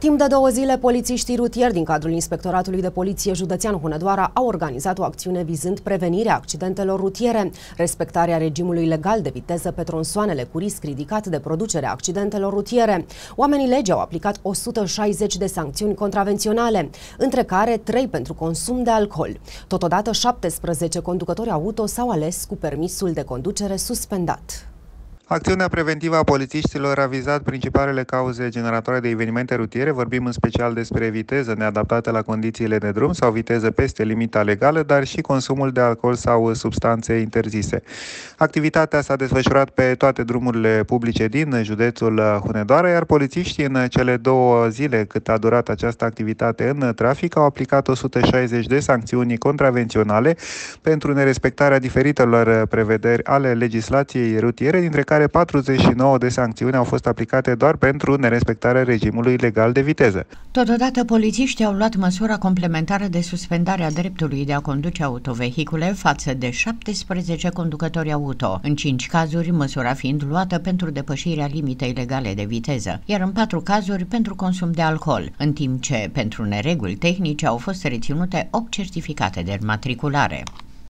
Timp de 2 zile, polițiștii rutieri din cadrul Inspectoratului de Poliție Județean Hunedoara au organizat o acțiune vizând prevenirea accidentelor rutiere, respectarea regimului legal de viteză pe tronsoanele cu risc ridicat de producerea accidentelor rutiere. Oamenii legii au aplicat 160 de sancțiuni contravenționale, între care 3 pentru consum de alcool. Totodată, 17 conducători auto s-au ales cu permisul de conducere suspendat. Acțiunea preventivă a polițiștilor a vizat principalele cauze generatoare de evenimente rutiere. Vorbim în special despre viteză neadaptată la condițiile de drum sau viteză peste limita legală, dar și consumul de alcool sau substanțe interzise. Activitatea s-a desfășurat pe toate drumurile publice din județul Hunedoara, iar polițiștii în cele 2 zile cât a durat această activitate în trafic au aplicat 160 de sancțiuni contravenționale pentru nerespectarea diferitelor prevederi ale legislației rutiere, dintre care 49 de sancțiuni au fost aplicate doar pentru nerespectarea regimului legal de viteză. Totodată, polițiștii au luat măsura complementară de suspendare a dreptului de a conduce autovehicule față de 17 conducători auto, în 5 cazuri măsura fiind luată pentru depășirea limitei legale de viteză, iar în 4 cazuri pentru consum de alcool, în timp ce pentru nereguli tehnice au fost reținute 8 certificate de înmatriculare.